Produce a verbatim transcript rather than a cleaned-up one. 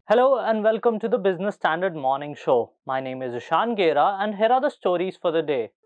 Hello and welcome to the Business Standard Morning Show. My name is Ishan Gera and here are the stories for the day.